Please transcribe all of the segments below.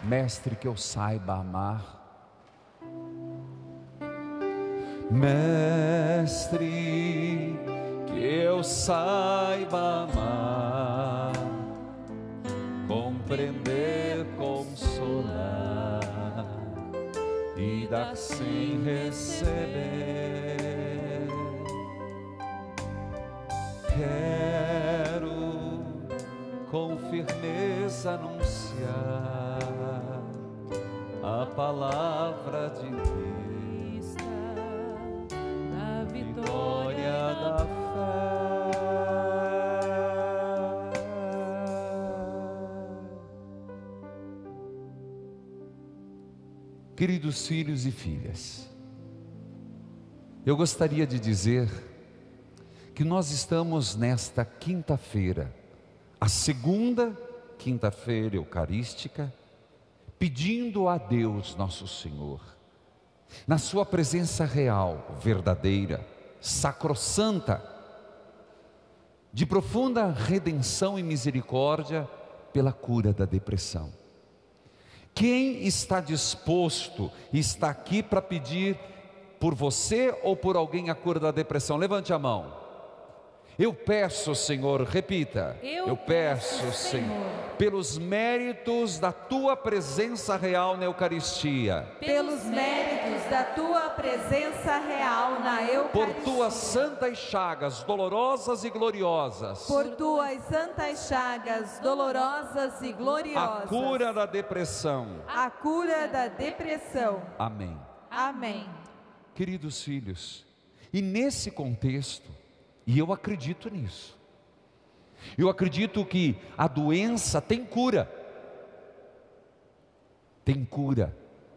Mestre, que eu saiba amar. Mestre, que eu saiba amar, compreender, consolar e dar sem receber. Quero com firmeza anunciar a palavra de Deus, na vitória da fé. Queridos filhos e filhas, eu gostaria de dizer que nós estamos nesta quinta-feira, a segunda quinta-feira eucarística, pedindo a Deus nosso Senhor, na sua presença real, verdadeira, sacrossanta, de profunda redenção e misericórdia, pela cura da depressão. Quem está disposto e está aqui para pedir por você ou por alguém a cura da depressão? Levante a mão. Eu peço, Senhor, repita, eu peço, Senhor, pelos méritos da Tua presença real na Eucaristia, pelos méritos da Tua presença real na Eucaristia, por Tuas santas chagas dolorosas e gloriosas, por Tuas santas chagas dolorosas e gloriosas, a cura da depressão, a cura da depressão. Amém. Amém. Queridos filhos, e nesse contexto, e eu acredito nisso, eu acredito que a doença tem cura, tem cura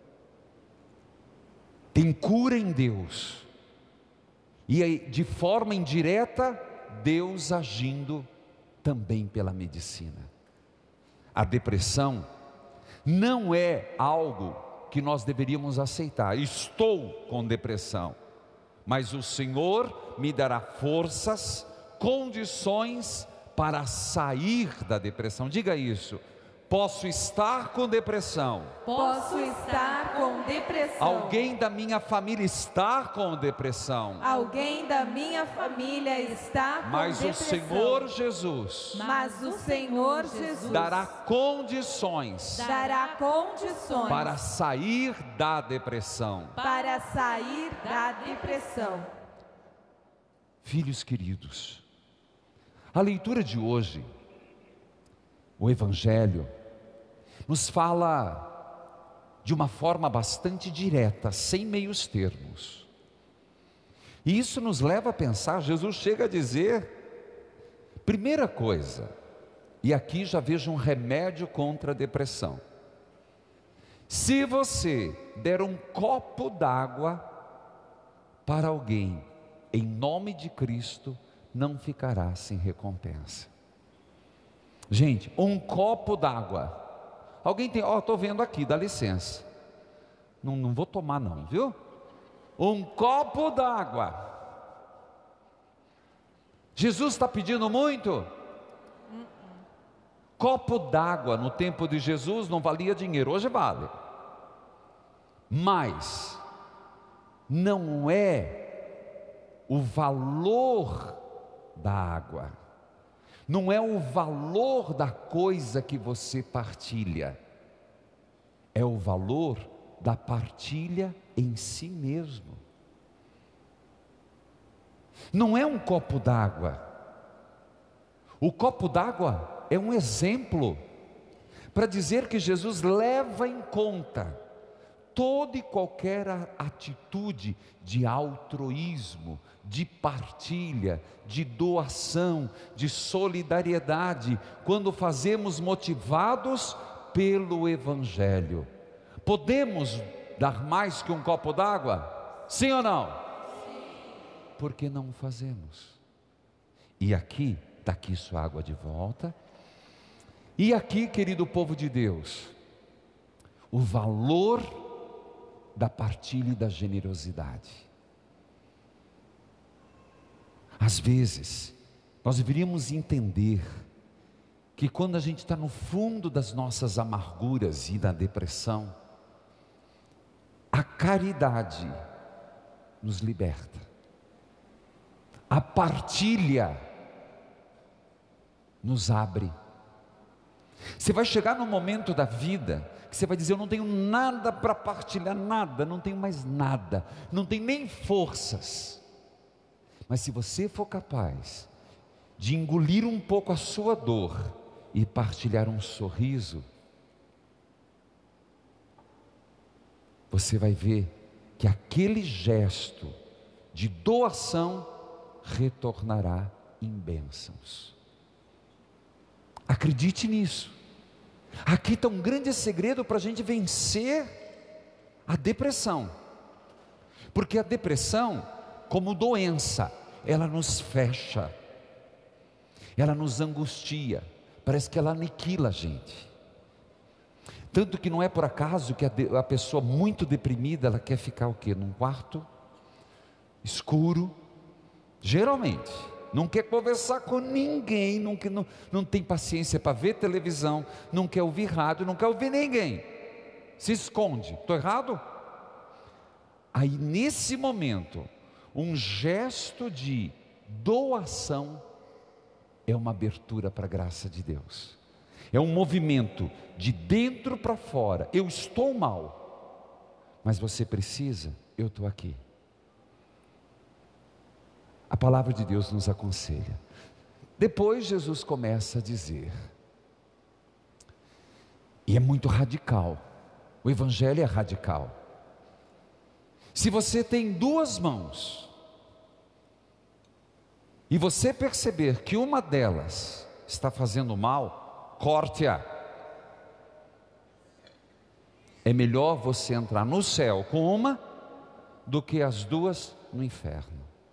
em Deus, e aí, de forma indireta, Deus agindo também pela medicina. A depressão não é algo que nós deveríamos aceitar. Estou com depressão, mas o Senhor me dará forças, condições para sair da depressão. Diga isso. Posso estar com depressão. Posso estar com depressão. Alguém da minha família está com depressão. Alguém da minha família está com Mas depressão. o Senhor Jesus, Mas o Senhor Jesus dará condições para sair da depressão. Para sair da depressão. Filhos queridos, a leitura de hoje, o Evangelho, nos fala de uma forma bastante direta, sem meios termos. E isso nos leva a pensar, Jesus chega a dizer, primeira coisa, e aqui já vejo um remédio contra a depressão. Se você der um copo d'água para alguém, em nome de Cristo, não ficará sem recompensa. Gente, um copo d'água. Alguém tem, estou vendo aqui, dá licença. Não vou tomar não, viu? Um copo d'água. Jesus está pedindo muito? Copo d'água no tempo de Jesus não valia dinheiro, hoje vale. Mas não é o valor da água, não é o valor da coisa que você partilha, é o valor da partilha em si mesmo. Não é um copo d'água. O copo d'água é um exemplo para dizer que Jesus leva em conta toda e qualquer atitude de altruísmo, de partilha, de doação, de solidariedade, quando fazemos motivados pelo Evangelho. Podemos dar mais que um copo d'água? Sim ou não? Sim. Por que não o fazemos? E aqui, daqui sua água de volta. E aqui, querido povo de Deus, o valor da partilha e da generosidade. Às vezes, nós deveríamos entender que quando a gente está no fundo das nossas amarguras e da depressão, a caridade nos liberta, a partilha nos abre. Você vai chegar num momento da vida que você vai dizer: eu não tenho nada para partilhar, nada, não tenho mais nada, não tenho nem forças. Mas se você for capaz de engolir um pouco a sua dor e partilhar um sorriso, você vai ver que aquele gesto de doação retornará em bênçãos. Acredite nisso. Aqui está um grande segredo para a gente vencer a depressão, porque a depressão, como doença, ela nos fecha, ela nos angustia, parece que ela aniquila a gente. Tanto que não é por acaso que a pessoa muito deprimida, ela quer ficar o quê? Num quarto escuro, geralmente não quer conversar com ninguém, não tem paciência para ver televisão, não quer ouvir rádio, não quer ouvir ninguém, se esconde. Estou errado? Aí nesse momento, um gesto de doação é uma abertura para a graça de Deus, é um movimento de dentro para fora. Eu estou mal, mas você precisa, eu estou aqui. A palavra de Deus nos aconselha. Depois Jesus começa a dizer, e é muito radical, o evangelho é radical. Se você tem duas mãos, e você perceber que uma delas está fazendo mal, corte-a. É melhor você entrar no céu com uma, do que as duas no inferno.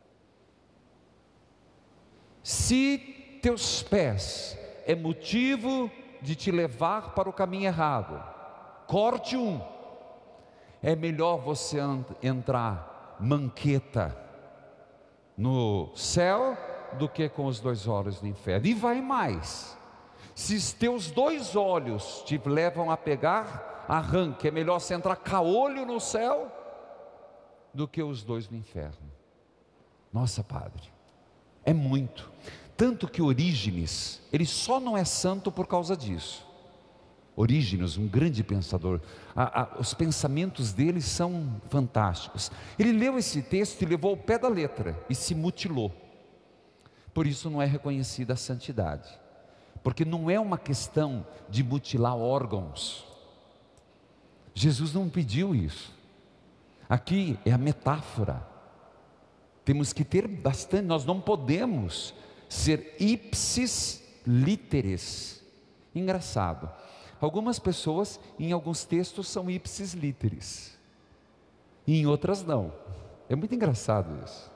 Se teus pés é motivo de te levar para o caminho errado, corte um. É melhor você entrar manqueta no céu do que com os dois olhos no inferno. E vai mais: se os teus dois olhos te levam a pegar, arranque. É melhor você entrar caolho no céu do que os dois no inferno. Nossa, padre, é muito. Tanto que Orígenes, ele só não é santo por causa disso. Orígenes, um grande pensador, os pensamentos dele são fantásticos. Ele leu esse texto e levou ao pé da letra e se mutilou. Por isso não é reconhecida a santidade, porque não é uma questão de mutilar órgãos. Jesus não pediu isso. Aqui é a metáfora. Temos que ter bastante, nós não podemos ser ipsis literis. Engraçado, algumas pessoas em alguns textos são ipsis literis, e em outras não. É muito engraçado isso.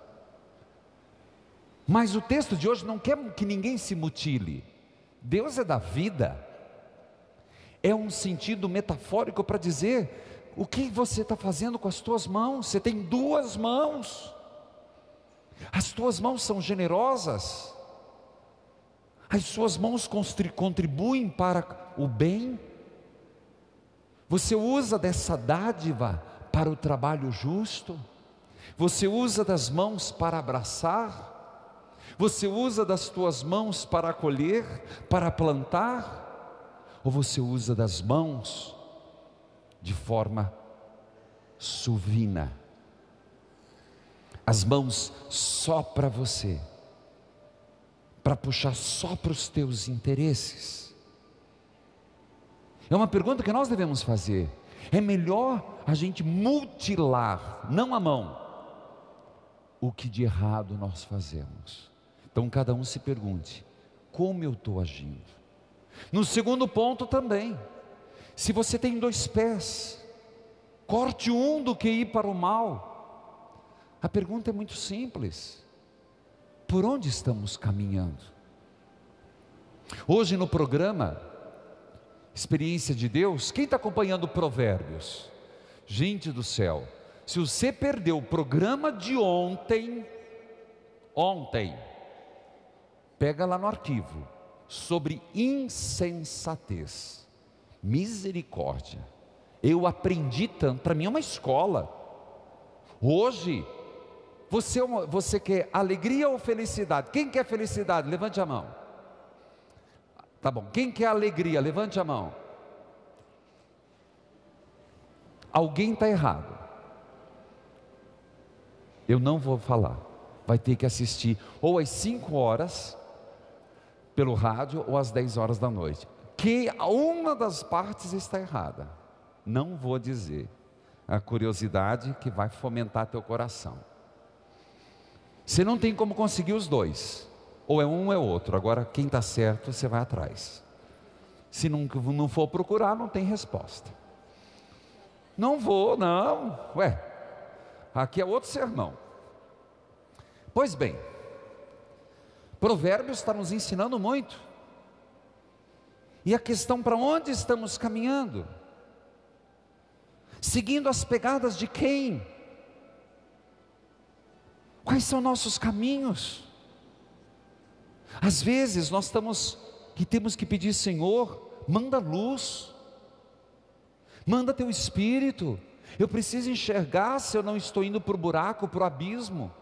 Mas o texto de hoje não quer que ninguém se mutile. Deus é da vida. É um sentido metafórico para dizer: o que você está fazendo com as tuas mãos? Você tem duas mãos. As tuas mãos são generosas. As suas mãos contribuem para o bem. Você usa dessa dádiva para o trabalho justo. Você usa das mãos para abraçar. Você usa das tuas mãos para acolher, para plantar. Ou você usa das mãos de forma suvina, as mãos só para você, para puxar só para os teus interesses? É uma pergunta que nós devemos fazer. É melhor a gente mutilar, não a mão, o que de errado nós fazemos. Então cada um se pergunte: como eu estou agindo? No segundo ponto também, se você tem dois pés, corte um do que ir para o mal. A pergunta é muito simples: por onde estamos caminhando? Hoje no programa Experiência de Deus, quem está acompanhando Provérbios? Gente do céu, se você perdeu o programa de ontem, pega lá no arquivo, sobre insensatez. Misericórdia. Eu aprendi tanto, para mim é uma escola. Hoje, você quer alegria ou felicidade? Quem quer felicidade? Levante a mão. Tá bom, quem quer alegria? Levante a mão. Alguém está errado. Eu não vou falar. Vai ter que assistir ou às 5 horas pelo rádio ou às 10 horas da noite. Que uma das partes está errada. Não vou dizer. A curiosidade que vai fomentar teu coração. Você não tem como conseguir os dois. Ou é um ou é outro. Agora quem está certo, você vai atrás. Se não for procurar, não tem resposta. Não vou, não. Ué, aqui é outro sermão. Pois bem, Provérbios está nos ensinando muito. E a questão, para onde estamos caminhando? Seguindo as pegadas de quem? Quais são nossos caminhos? Às vezes nós temos que pedir: Senhor, manda luz, manda teu Espírito. Eu preciso enxergar se eu não estou indo para o buraco, para o abismo.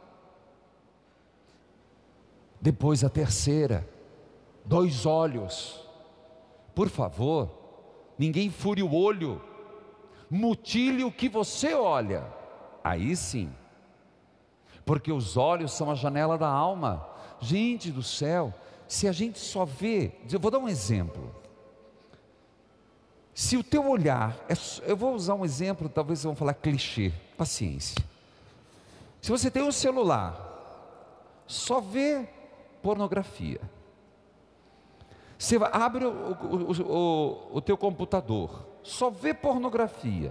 Depois a terceira, 2 olhos. Por favor, ninguém fure o olho, mutile o que você olha. Aí sim, porque os olhos são a janela da alma. Gente do céu, se a gente só vê, eu vou dar um exemplo. Se o teu olhar, eu vou usar um exemplo, talvez vão falar clichê, paciência. Se você tem um celular, só vê pornografia. Você abre o teu computador, só vê pornografia.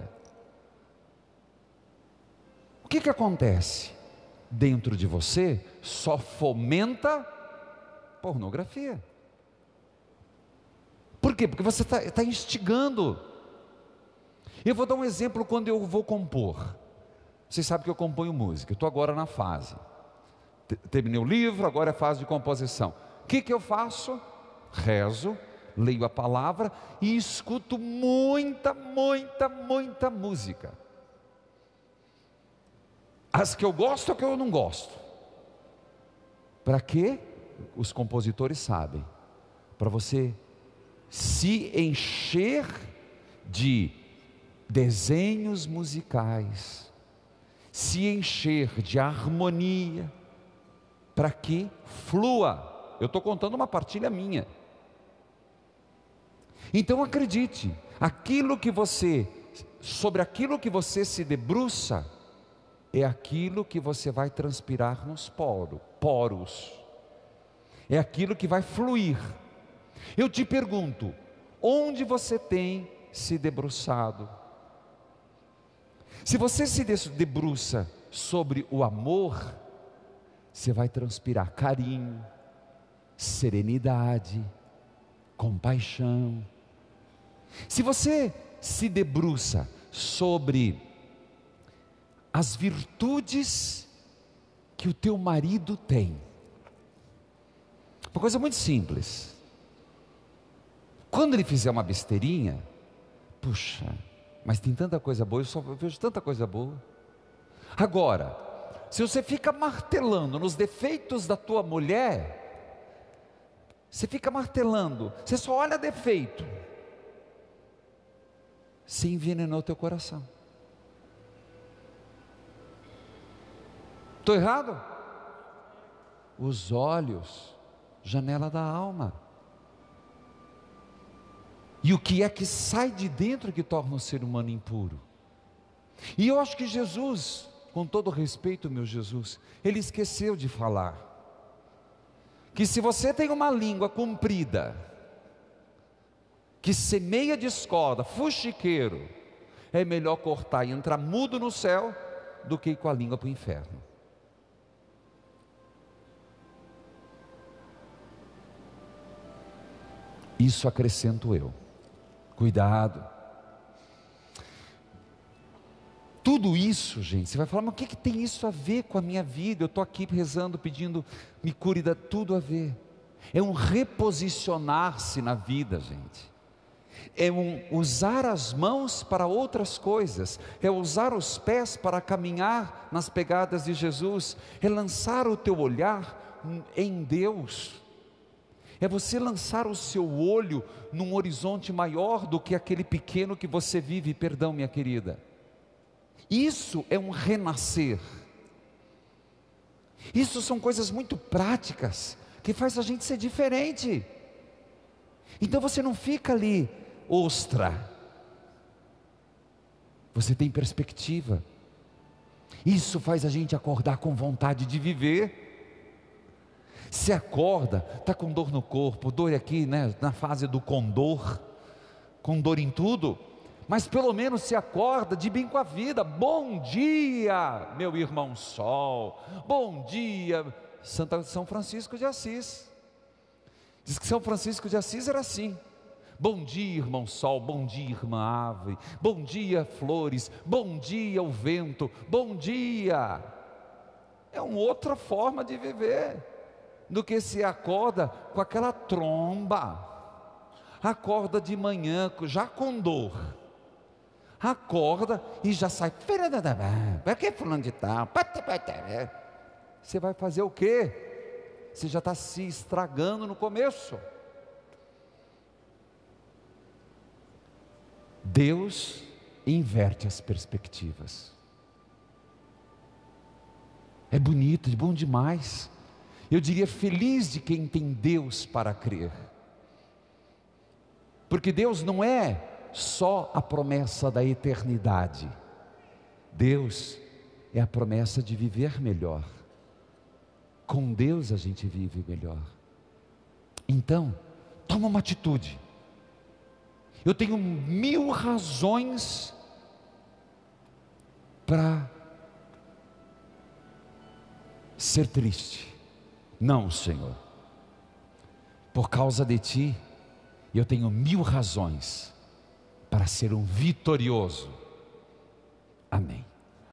O que acontece? Dentro de você só fomenta pornografia. Por quê? Porque você está instigando. Eu vou dar um exemplo quando eu vou compor. Vocês sabem que eu componho música, eu estou agora na fase. Terminei o livro, agora é fase de composição. O que eu faço? Rezo, leio a palavra e escuto muita música. As que eu gosto ou que eu não gosto. Para quê? Os compositores sabem. Para você se encher de desenhos musicais, se encher de harmonia, para que flua. Eu estou contando uma partilha minha. Então acredite, sobre aquilo que você se debruça, é aquilo que você vai transpirar nos poros, é aquilo que vai fluir. Eu te pergunto, onde você tem se debruçado? Se você se debruça sobre o amor, você vai transpirar carinho, serenidade, compaixão. Se você se debruça sobre as virtudes que o teu marido tem, uma coisa muito simples. Quando ele fizer uma besteirinha, puxa, mas tem tanta coisa boa, eu vejo tanta coisa boa. Agora, se você fica martelando nos defeitos da tua mulher, você fica martelando, você só olha defeito, você envenenou o teu coração. Estou errado? Os olhos, janela da alma. E o que é que sai de dentro que torna o ser humano impuro? E eu acho que Jesus, com todo respeito, meu Jesus, ele esqueceu de falar que se você tem uma língua comprida, que semeia discórdia, fuxiqueiro, é melhor cortar e entrar mudo no céu do que ir com a língua para o inferno. Isso acrescento eu. Cuidado. Tudo isso, gente, você vai falar, mas o que tem isso a ver com a minha vida? Eu estou aqui rezando, pedindo, me cure, dá tudo a ver. é um reposicionar-se na vida, gente. É usar as mãos para outras coisas, é usar os pés para caminhar nas pegadas de Jesus, é lançar o teu olhar em Deus, é você lançar o seu olho num horizonte maior do que aquele pequeno que você vive, perdão, minha querida. Isso é um renascer. Isso são coisas muito práticas, que faz a gente ser diferente. Então você não fica ali ostra, você tem perspectiva. Isso faz a gente acordar com vontade de viver. Se acorda, está com dor no corpo, dor aqui, né, na fase do condor, com dor em tudo, mas pelo menos se acorda de bem com a vida. Bom dia, meu irmão sol, bom dia, São Francisco de Assis. Diz que São Francisco de Assis era assim: bom dia, irmão sol, bom dia, irmã ave, bom dia, flores, bom dia, o vento, bom dia. É uma outra forma de viver do que se acorda com aquela tromba. Acorda de manhã já com dor, acorda e já sai, para que fulano de tal? Você vai fazer o quê? Você já está se estragando no começo. Deus inverte as perspectivas. É bonito, é bom demais. Eu diria feliz de quem tem Deus para crer. Porque Deus não é só a promessa da eternidade. Deus é a promessa de viver melhor. Com Deus a gente vive melhor. Então, toma uma atitude. Eu tenho 1000 razões para ser triste. Não, Senhor, por causa de Ti, eu tenho 1000 razões para ser um vitorioso. Amém.